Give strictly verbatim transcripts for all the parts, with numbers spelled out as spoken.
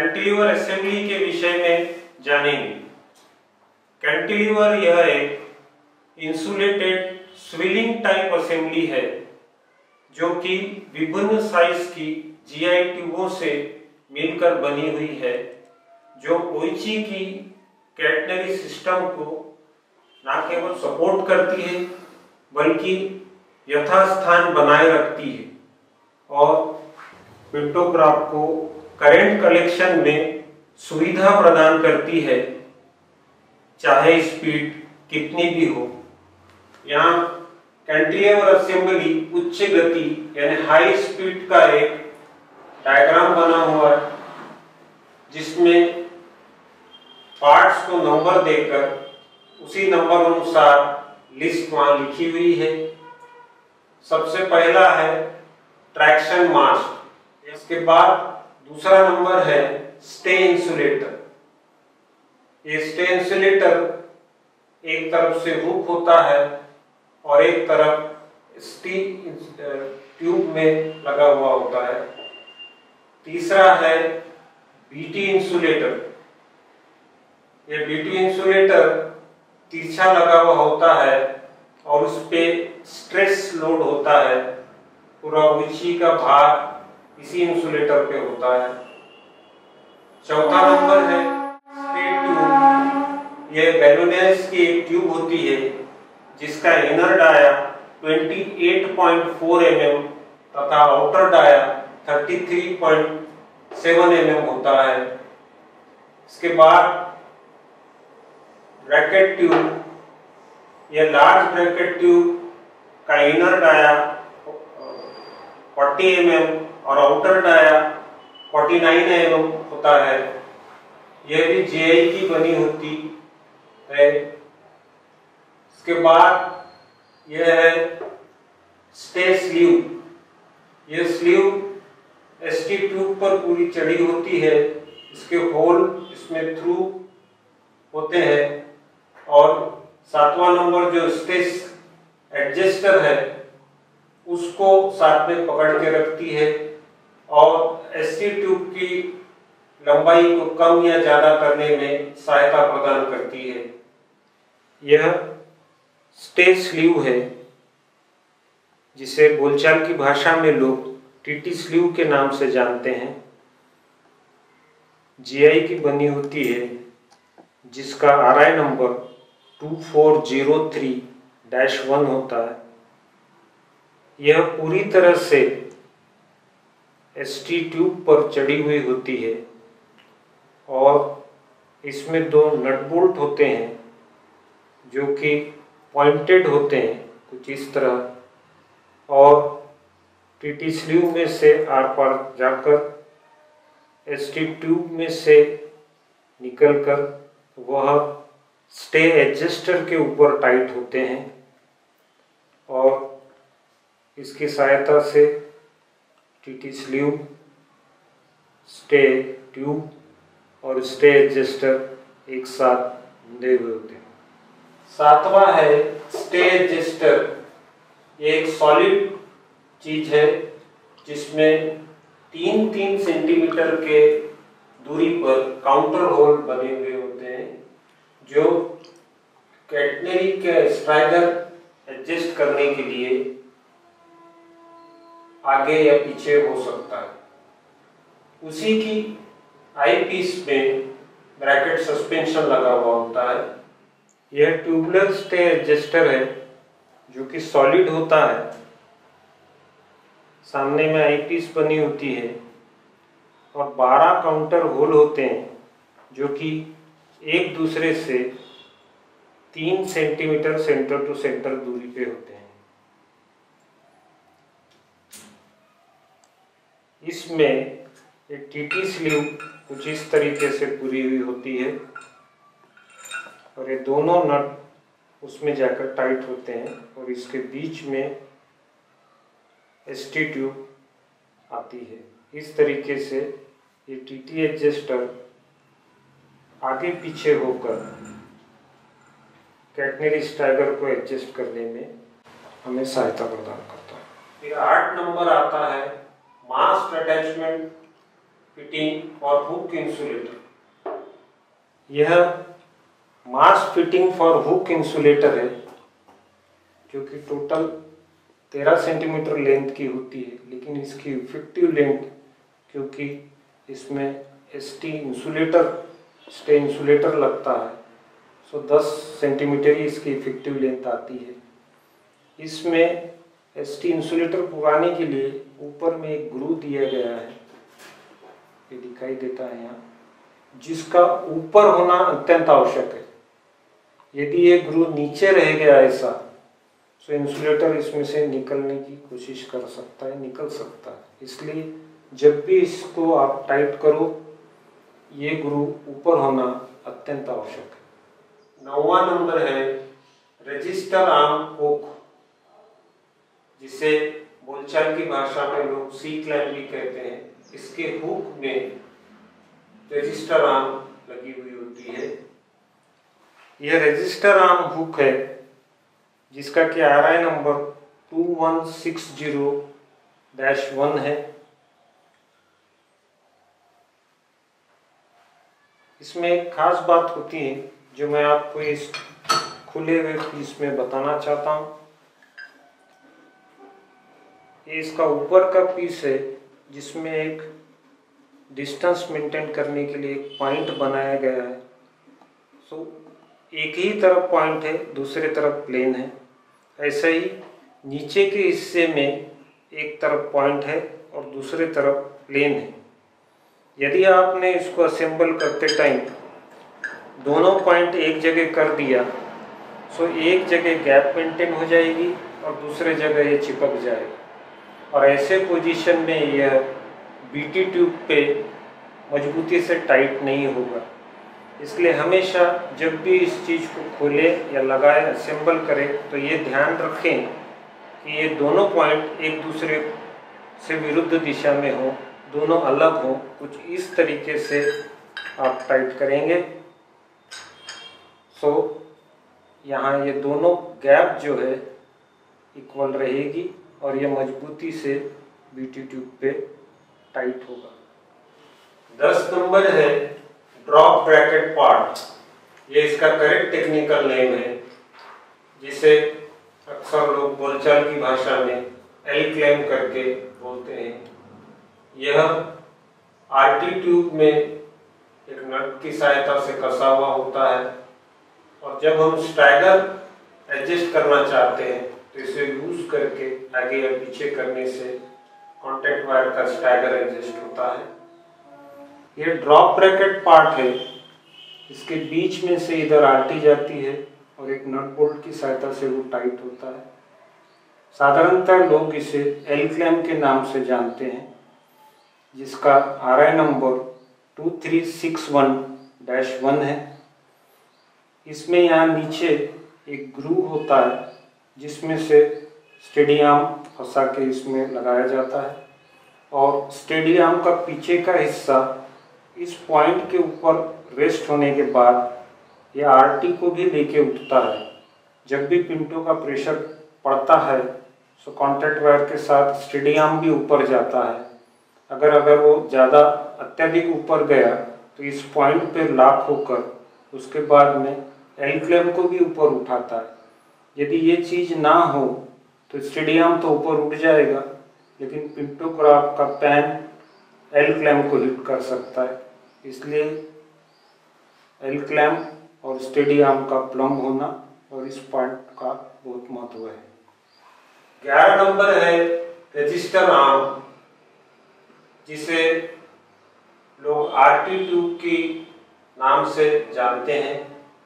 Cantilever assembly के विषय में जानेंगे। कैंटिलीवर यह एक इंसुलेटेड स्विलिंग टाइप असेंबली है जो कि विभिन्न साइज की जीआई ट्यूबों से मिलकर बनी हुई है, जो ओइची की कैटनरी सिस्टम को न केवल सपोर्ट करती है बल्कि यथास्थान बनाए रखती है और पिंटोग्राफ को करंट कलेक्शन में सुविधा प्रदान करती है, चाहे स्पीड कितनी भी हो। यहाँ कैंटिलीवर असेंबली उच्च गति यानी हाई स्पीड का एक डायग्राम बना हुआ है, जिसमें पार्ट्स को नंबर देकर उसी नंबर अनुसार लिस्ट वहां लिखी हुई है। सबसे पहला है ट्रैक्शन मास्ट, इसके बाद दूसरा नंबर है स्टे इंसुलेटर। ये स्टे इंसुलेटर एक तरफ से हुक होता है और एक तरफ स्टील ट्यूब में लगा हुआ होता है। तीसरा है बीटी इंसुलेटर। ये बीटी इंसुलेटर तिरछा लगा हुआ होता है और उस पे स्ट्रेस लोड होता है, पूरा ओइची का भार इसी इंसुलेटर पे होता है। चौथा नंबर है स्टेट ट्यूब। यह गैल्वेनाइज्ड की एक ट्यूब होती है जिसका इनर डाया अट्ठाईस पॉइंट चार एम एम तथा आउटर डाया तैंतीस पॉइंट सात एम एम होता है। इसके बाद ब्रैकेट ट्यूब। यह लार्ज ब्रैकेट ट्यूब का इनर डाया चालीस एम एम और आउटर डाया उनचास एम एम होता है। यह भी जीआई की बनी होती है। इसके बाद यह है स्टे स्लीव। यह स्लीव एसटी ट्यूब पर पूरी चढ़ी होती है। इसके होल इसमें थ्रू होते हैं और सातवां नंबर जो स्टेस एडजस्टर है उसको साथ में पकड़ के रखती है और एसटी ट्यूब की लंबाई को कम या ज्यादा करने में सहायता प्रदान करती है। यह स्टे स्लीव है, जिसे बोलचाल की भाषा में लोग टीटी स्लीव के नाम से जानते हैं। जीआई की बनी होती है, जिसका RI number two four zero three dash one होता है। यह पूरी तरह से एसटी ट्यूब पर चढ़ी हुई होती है और इसमें दो नट बोल्ट होते हैं जो कि पॉइंटेड होते हैं कुछ इस तरह, और टीटी स्लीव में से आर पार जाकर एसटी ट्यूब में से निकलकर वह स्टे एडजस्टर के ऊपर टाइट होते हैं और इसकी सहायता से टीटी स्लीव, स्टे ट्यूब और स्टे एडजस्टर एक साथ बंधे हुए होते हैं। सातवां है स्टे एडजस्टर। ये एक सॉलिड चीज है जिसमें तीन तीन सेंटीमीटर के दूरी पर काउंटर होल बने हुए होते हैं, जो कैटनरी के स्ट्राइडर एडजस्ट करने के लिए आगे या पीछे हो सकता है। उसी की आई पीस में ब्रैकेट सस्पेंशन लगा हुआ होता है। यह ट्यूबुलर स्टे एडजस्टर है जो कि सॉलिड होता है। सामने में आई पीस बनी होती है और बारह काउंटर होल होते हैं जो कि एक दूसरे से तीन सेंटीमीटर सेंटर टू सेंटर दूरी पे होते हैं। इसमें एक टीटी स्लीव कुछ इस तरीके से पूरी हुई होती है और ये दोनों नट उसमें जाकर टाइट होते हैं और इसके बीच में एसटी ट्यूब आती है। इस तरीके से ये टीटी एडजस्टर आगे पीछे होकर कैटनरी स्ट्राइडर को एडजस्ट करने में हमें सहायता प्रदान करता है। फिर आठ नंबर आता है मास्ट अटैचमेंट फिटिंग और हुक इंसुलेटर। यह mast fitting for hook insulator है, जो कि टोटल तेरह सेंटीमीटर लेंथ की होती है, लेकिन इसकी इफेक्टिव लेंथ, क्योंकि इसमें एसटी इंसुलेटर स्टे इंसुलेटर लगता है, सो दस सेंटीमीटर ही इसकी इफेक्टिव लेंथ आती है। इसमें एसटी इंसुलेटर पुराने के लिए ऊपर में एक ग्रू दिया गया है, ये दिखाई देता है यहाँ, जिसका ऊपर होना अत्यंत आवश्यक है। यदि ये ग्रू नीचे रह गया ऐसा, तो इंसुलेटर इसमें से निकलने की कोशिश कर सकता है, निकल सकता है। इसलिए जब भी इसको आप टाइट करो, ये ग्रू ऊपर होना अत्यंत आवश्यक है। नौवां नंबर है रजिस्टर आर्म हुक, जिसे बोलचाल की भाषा में लोग सी क्लैंप भी कहते हैं। इसके हुक में रजिस्टर आर्म लगी हुई होती है। यह रजिस्टर आर्म हुक है, जिसका कि R I number two one six zero dash one है। इसमें एक खास बात होती है जो मैं आपको इस खुले हुए पीस में बताना चाहता हूँ। ये इसका ऊपर का पीस है, जिसमें एक डिस्टेंस मेंटेन करने के लिए एक पॉइंट बनाया गया है। सो एक ही तरफ पॉइंट है, दूसरे तरफ प्लेन है। ऐसे ही नीचे के हिस्से में एक तरफ पॉइंट है और दूसरे तरफ प्लेन है। यदि आपने इसको असेंबल करते टाइम दोनों पॉइंट एक जगह कर दिया, सो एक जगह गैप मेंटेन हो जाएगी और दूसरे जगह ये चिपक जाएगा, और ऐसे पोजीशन में यह बीटी ट्यूब पे मजबूती से टाइट नहीं होगा। इसलिए हमेशा जब भी इस चीज़ को खोले या लगाए, असेंबल करें, तो ये ध्यान रखें कि ये दोनों पॉइंट एक दूसरे से विरुद्ध दिशा में हो, दोनों अलग हो। कुछ इस तरीके से आप टाइट करेंगे, सो यहाँ ये दोनों गैप जो है इक्वल रहेगी और ये मजबूती से बीटी ट्यूब पे टाइट होगा। दस नंबर है ड्रॉप ब्रैकेट पार्ट। ये इसका करेक्ट टेक्निकल नेम है, जिसे अक्सर लोग बोलचाल की भाषा में एल क्लैंप करके बोलते हैं। यह आरटी ट्यूब में एक नट की सहायता से कसा हुआ होता है, और जब हम स्टैगर एडजस्ट करना चाहते हैं तो इसे यूज करके आगे या पीछे करने से कॉन्टैक्ट वायर का स्टैगर एडजस्ट होता है। ये ड्रॉप ब्रैकेट पार्ट है, इसके बीच में से इधर आरटी जाती है और एक नट बोल्ट की सहायता से वो टाइट होता है। साधारणतः लोग इसे एल क्लैंप के नाम से जानते हैं, जिसका R I number two three six one dash one है। इसमें यहाँ नीचे एक ग्रू होता है, जिसमें से स्टेडी आर्म फंसा के इसमें लगाया जाता है, और स्टेडी आर्म का पीछे का हिस्सा इस पॉइंट के ऊपर रेस्ट होने के बाद यह आरटी को भी लेके उठता है। जब भी पिंटो का प्रेशर पड़ता है, सो कॉन्टैक्ट वायर के साथ स्टेडी आर्म भी ऊपर जाता है। अगर अगर वो ज़्यादा अत्यधिक ऊपर गया तो इस पॉइंट पे लॉक होकर उसके बाद में एल क्लैंप को भी ऊपर उठाता है। यदि ये चीज़ ना हो तो स्टेडी आर्म तो ऊपर उठ जाएगा, लेकिन पिंटोग्राफ का पैन एल क्लैंप को हिट कर सकता है। इसलिए एल क्लैंप और स्टेडी आर्म का प्लम्ब होना और इस पॉइंट का बहुत महत्व है। ग्यारह नंबर है रजिस्टर आर्म, जिसे लोग आरटी ट्यूब की नाम से जानते हैं।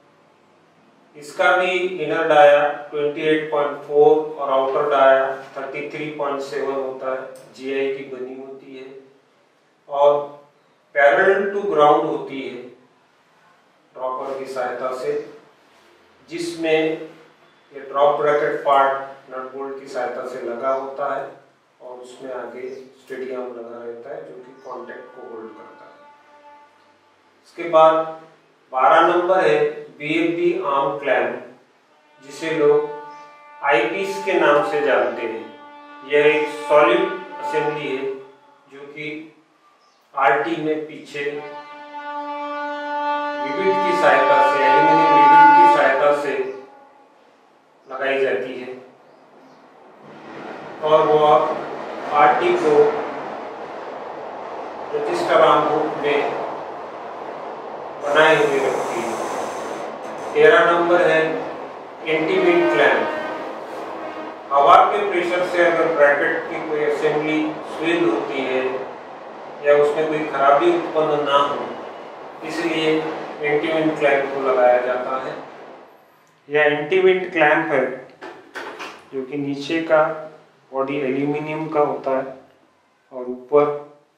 इसका भी इनर डाया अट्ठाईस पॉइंट चार और आउटर डाया तैंतीस पॉइंट सात होता है, जीआई की बनी होती है और पैरेलल टू ग्राउंड होती है ड्रॉपर की सहायता से, जिसमें ये drop bracket part nut bolt की सहायता से लगा होता है और उसमें आगे स्टेडी आर्म लगा रहता है, जो कि कॉन्टैक्ट को होल्ड करता है। इसके बाद बारह नंबर है बीएफडी आर्म क्लैंप, जिसे लोग आईपीस के नाम से जानते हैं। यह एक सॉलिड असेंबली है जो कि आरटी में पीछे रिवेट की सहायता से, एल्यूमिनियम रिवेट की सहायता से लगाई जाती है और वह आरटी को रजिस्टर आर्म रूप में बनाए हुए रखती है। तेरह नंबर है एंटी-विंड क्लैंप। हवा के प्रेशर से अगर ब्रैकेट की कोई असेंबली स्विल होती है या उसमें कोई खराबी उत्पन्न ना हो, इसलिए एंटी-विंड क्लैंप को लगाया जाता है। यह एंटी-विंड क्लैंप है जो कि नीचे का बॉडी एल्यूमिनियम का होता है और ऊपर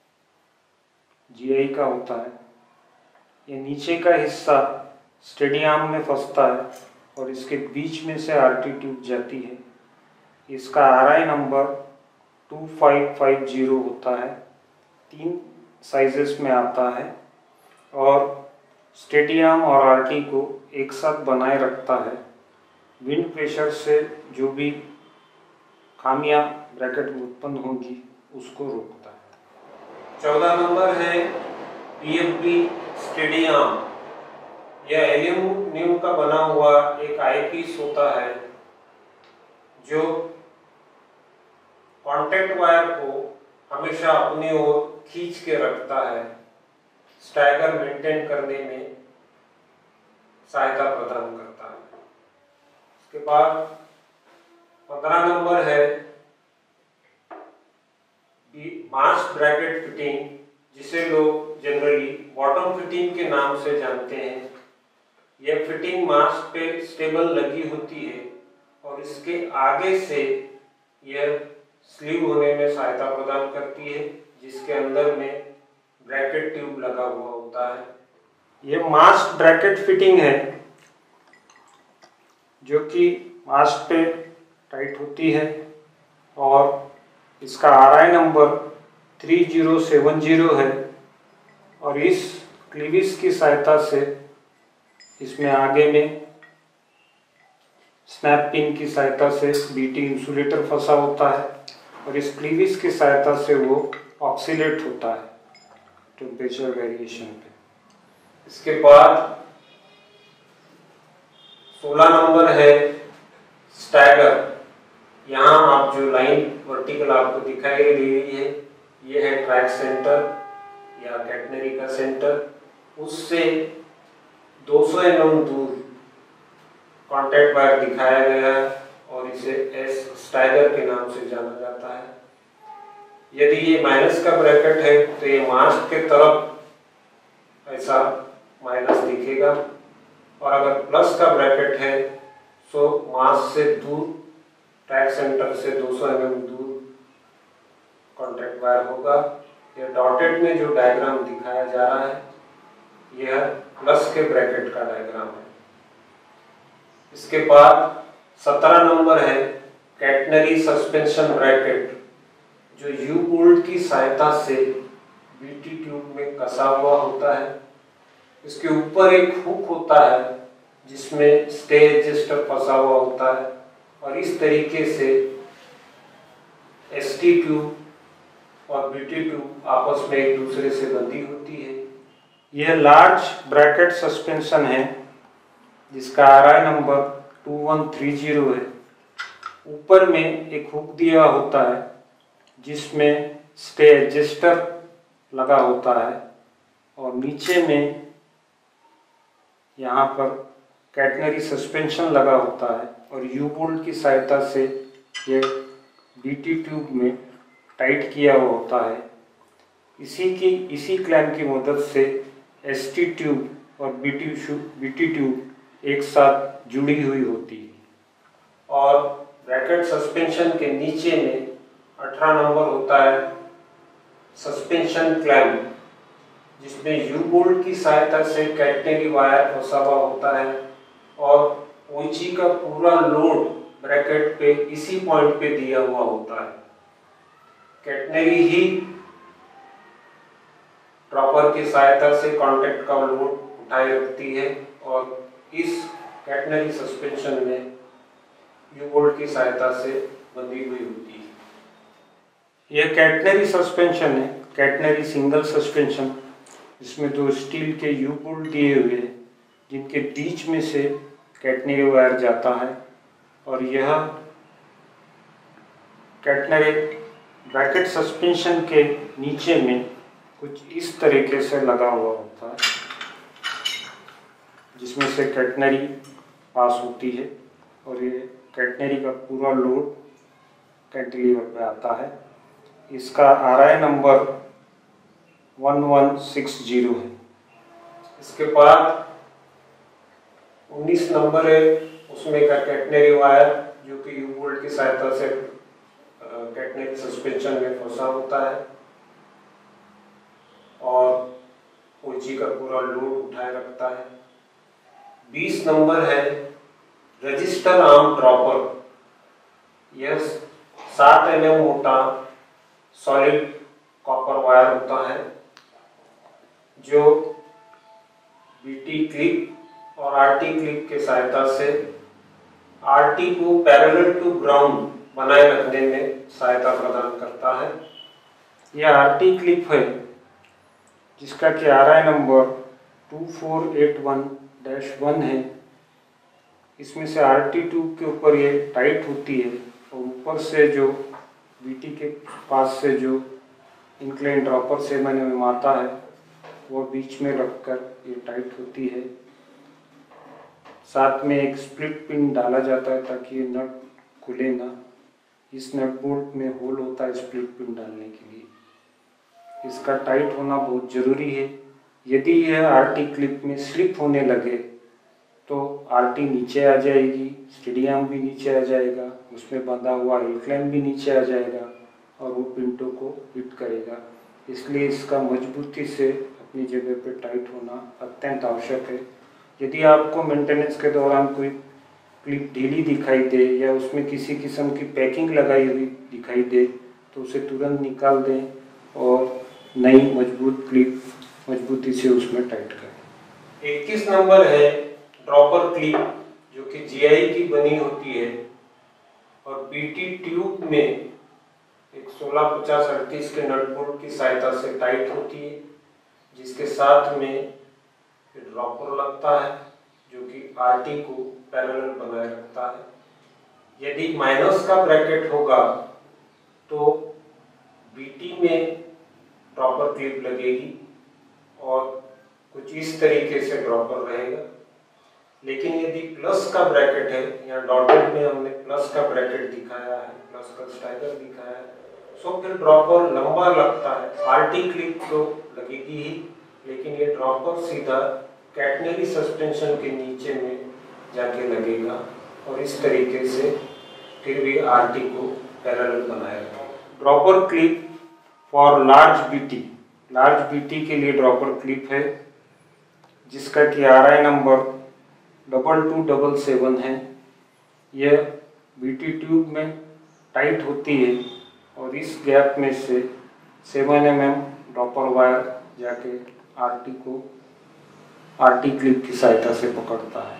जीआई का होता है। ये नीचे का हिस्सा स्टेडी आर्म में फंसता है और इसके बीच में से आरटी ट्यूब जाती है। इसका RI number two five five zero होता है, तीन साइजेस में आता है और स्टेडी आर्म और आरटी को एक साथ बनाए रखता है। विंड प्रेशर से जो भी खामियां ब्रैकेट में उत्पन्न होंगी उसको रोकता है। चौदह नंबर है पीएफबी स्टेडी आर्म। यह एल्यूमिनियम का बना हुआ एक आईपीस होता है जो कांटेक्ट वायर को हमेशा अपनी ओर खींच के रखता है, स्टैगर मेंटेन करने में सहायता प्रदान करता है। उसके बाद पंद्रह नंबर है मास ब्रैकेट फिटिंग, जिसे लोग जनरली बॉटम फिटिंग के नाम से जानते हैं। यह फिटिंग मास पे स्टेबल लगी होती है और इसके आगे से यह स्लीव होने में सहायता प्रदान करती है, जिसके अंदर में ब्रैकेट ट्यूब लगा हुआ होता है। यह मास्क ब्रैकेट फिटिंग है जो कि मास्क पे टाइट होती है और इसका RI number three zero seven zero है और इस क्लीविस की सहायता से इसमें आगे में स्नैप पिन की सहायता से बीटी इंसुलेटर फंसा होता है और इस क्लीविस की सहायता से वो ऑक्सीलेट होता है टेम्परेचर वेरिएशन पे। इसके बाद सोलह नंबर है स्टैगर। यहाँ आप जो लाइन वर्टिकल आपको दिखाई दे रही है, ये है ट्रैक सेंटर या कैटनरी का सेंटर। उससे दो सौ एम एम दूर कॉन्टैक्ट वायर दिखाया गया है और इसे एस स्टैगर के नाम से जाना जाता है। यदि ये माइनस का ब्रैकेट है तो ये मास्क के तरफ ऐसा माइनस दिखेगा और अगर प्लस का ब्रैकेट है तो मास्क से दूर, ट्रैक सेंटर से दो सौ एम एम दूर कॉन्टैक्ट वायर होगा। यह डॉटेड में जो डायग्राम दिखाया जा रहा है यह प्लस के ब्रैकेट का डायग्राम है। इसके बाद सत्रह नंबर है कैटनरी सस्पेंशन ब्रैकेट, जो यू बोल्ट की सहायता से बीटी ट्यूब में कसा हुआ होता है। इसके ऊपर एक हुक होता है जिसमें स्टे एडजस्टर फंसा हुआ होता है और इस तरीके से एसटी ट्यूब और बीटी ट्यूब आपस में एक दूसरे से बंधी होती है। यह लार्ज ब्रैकेट सस्पेंशन है जिसका RI number two one three zero है। ऊपर में एक हुक दिया होता है जिसमें स्टे एडजस्टर लगा होता है और नीचे में यहाँ पर कैटनरी सस्पेंशन लगा होता है और यू बोल्ट की सहायता से यह बीटी ट्यूब में टाइट किया हुआ होता है। इसी की इसी क्लैंप की मदद से एसटी ट्यूब और बीटी बीटी ट्यूब एक साथ जुड़ी हुई होती है। और ब्रैकेट सस्पेंशन के नीचे में अठारह नंबर होता है सस्पेंशन क्लैंप, जिसमें यू बोल्ट की सहायता से कैटनरी वायर फंसा हुआ होता है और ऊंची का पूरा लोड ब्रैकेट पे इसी पॉइंट पे दिया हुआ होता है। कैटनरी ही ड्रॉपर की सहायता से कॉन्टैक्ट का लोड उठाए रखती है और इस कैटनरी सस्पेंशन में यू बोल्ट की सहायता से बंधी हुई होती है। यह कैटनरी सस्पेंशन है कैटनरी सिंगल सस्पेंशन, इसमें दो स्टील के यू बोल्ट दिए हुए हैं जिनके बीच में से कैटनरी वायर जाता है और यह कैटनरी ब्रैकेट सस्पेंशन के नीचे में कुछ इस तरीके से लगा हुआ होता है जिसमें से कैटनरी पास होती है और ये कैटनरी का पूरा लोड कैंटिलीवर पे आता है। इसका R I number one one six zero है। इसके बाद उन्नीस नंबर है, उसमें का कैटनरी वायर जो कि यू बोल्ट की सहायता से कैटनरी सस्पेंशन में फंसा होता है और ओजी का पूरा लोड उठाए रखता है। बीस नंबर है रजिस्टर आर्म ड्रॉपर। यह सात एम एम मोटा सॉलिड कॉपर वायर होता है जो बीटी क्लिप और आरटी क्लिप के सहायता से आरटी को पैरेलल टू ग्राउंड बनाए रखने में सहायता प्रदान करता है। यह आरटी क्लिप है जिसका कि R I number two four eight one dash one है। इसमें से आरटी ट्यूब के ऊपर ये टाइट होती है और ऊपर से जो बीटी के पास से जो इंक्लाइन ड्रॉपर से मैंने में आता है वो बीच में रखकर ये टाइट होती है। साथ में एक स्प्लिट पिन डाला जाता है ताकि ये नट खुले ना। इस नट बोल्ट में होल होता है स्प्लिट पिन डालने के लिए। इसका टाइट होना बहुत ज़रूरी है। यदि यह आरटी क्लिप में स्लिप होने लगे तो आरटी नीचे आ जाएगी, स्टेडी आर्म भी नीचे आ जाएगा, उसमें बंधा हुआ इंक्लाइन भी नीचे आ जाएगा और वो पिंटो को हिट करेगा। इसलिए इसका मजबूती से अपनी जगह पे टाइट होना अत्यंत आवश्यक है। यदि आपको मेंटेनेंस के दौरान कोई क्लिप ढीली दिखाई दे या उसमें किसी किस्म की पैकिंग लगाई हुई दिखाई दे तो उसे तुरंत निकाल दें और नई मजबूत क्लिप मजबूती से उसमें टाइट करें। इक्कीस नंबर है ड्रॉपर क्लिप जो कि जीआई की बनी होती है और बीटी ट्यूब में एक सोलह पचास अड़तीस के नट बोल्ट की सहायता से टाइट होती है, जिसके साथ में ड्रॉपर लगता है जो कि आरटी को पैरेलल बनाए रखता है। यदि माइनस का ब्रैकेट होगा तो बीटी में ड्रॉपर क्लिप लगेगी और कुछ इस तरीके से ड्रॉपर रहेगा। लेकिन यदि प्लस का ब्रैकेट है, यहाँ डॉटेड में हमने प्लस का ब्रैकेट दिखाया है, प्लस का स्टाइगर दिखाया है, सो फिर ड्रॉपर लंबा लगता है। आरटी क्लिप तो लगेगी ही, लेकिन ये ड्रॉपर सीधा कैटनरी सस्पेंशन के नीचे में जाके लगेगा और इस तरीके से फिर भी आरटी को पैरेलल बनाएगा। Dropper clip for large BT, large BT के लिए ड्रॉपर क्लिप है जिसका कि R I number double two double seven है। यह बीटी ट्यूब में टाइट होती है और इस गैप में से seven M M dropper wire जाके आरटी को आरटी क्लिप की सहायता से पकड़ता है।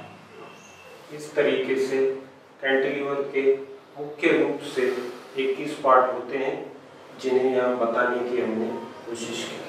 इस तरीके से कैंटिलीवर के मुख्य रूप से इक्कीस पार्ट होते हैं जिन्हें यहाँ बताने की हमने कोशिश की।